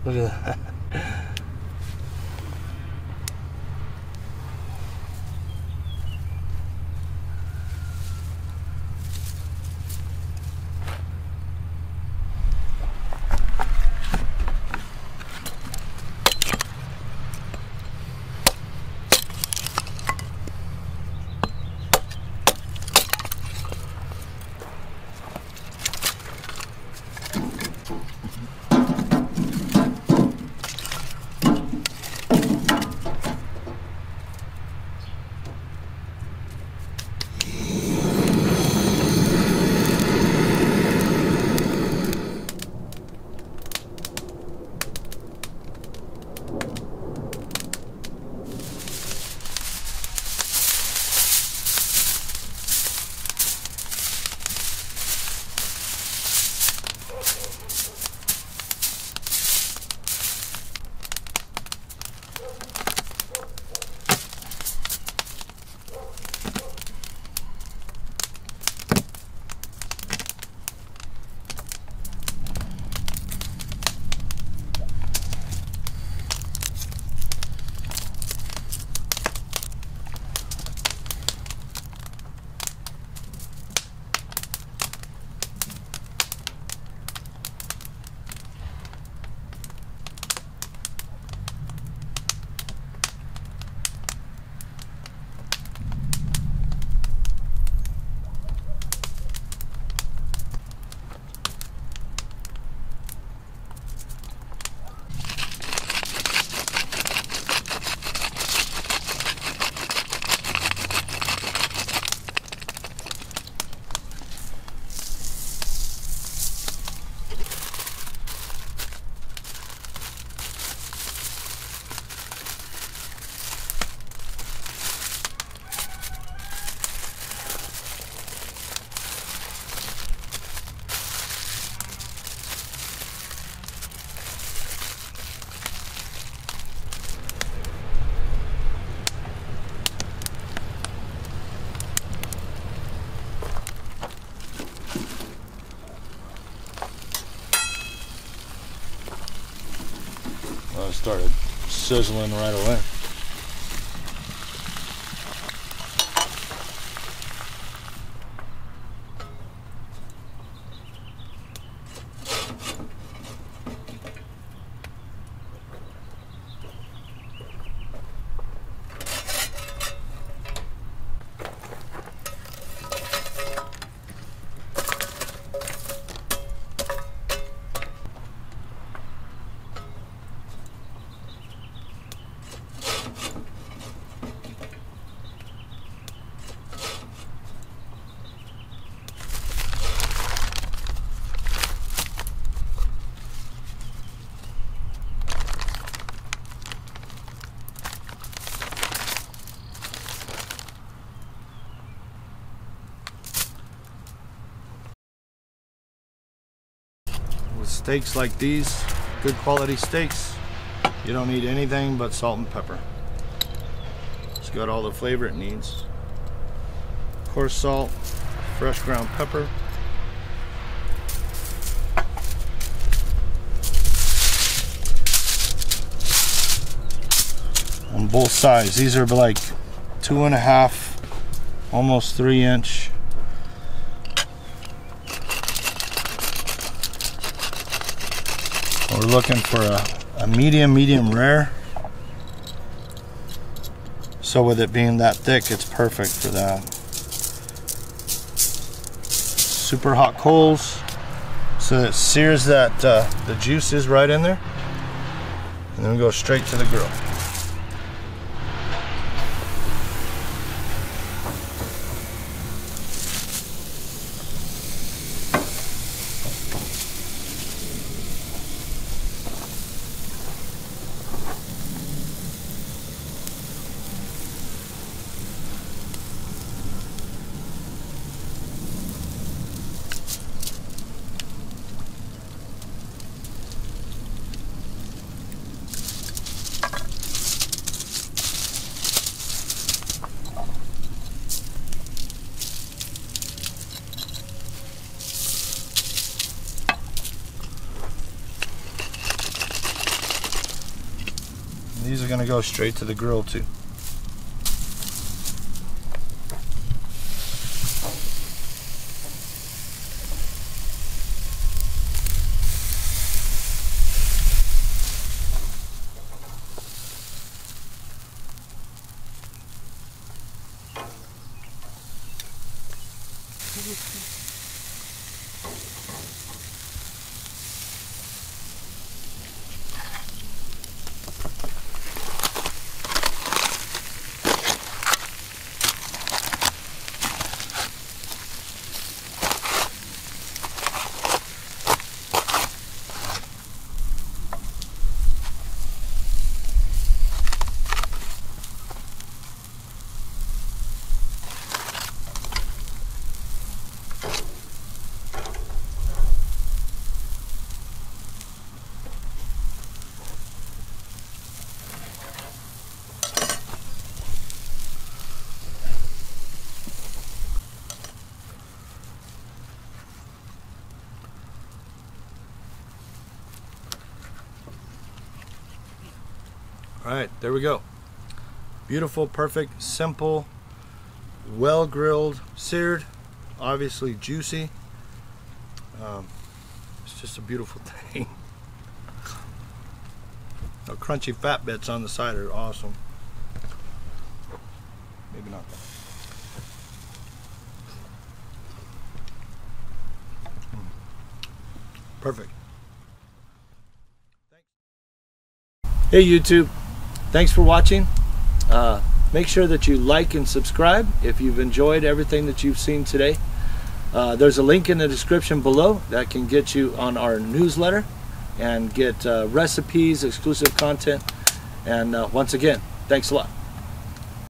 Look at that. Well, it started sizzling right away. With steaks like these, good quality steaks, you don't need anything but salt and pepper. It's got all the flavor it needs. Coarse salt, fresh ground pepper. On both sides, these are like 2.5, almost 3 inch. We're looking for a medium rare. So with it being that thick, it's perfect for that. Super hot coals, so it sears that the juice is right in there. And then we go straight to the grill. These are going to go straight to the grill too. All right, there we go. Beautiful, perfect, simple, well grilled, seared, obviously juicy. It's just a beautiful thing. The crunchy fat bits on the side are awesome. Maybe not that. Perfect. Hey YouTube, thanks for watching. Make sure that you like and subscribe if you've enjoyed everything that you've seen today. There's a link in the description below that can get you on our newsletter and get recipes, exclusive content, and once again, thanks a lot.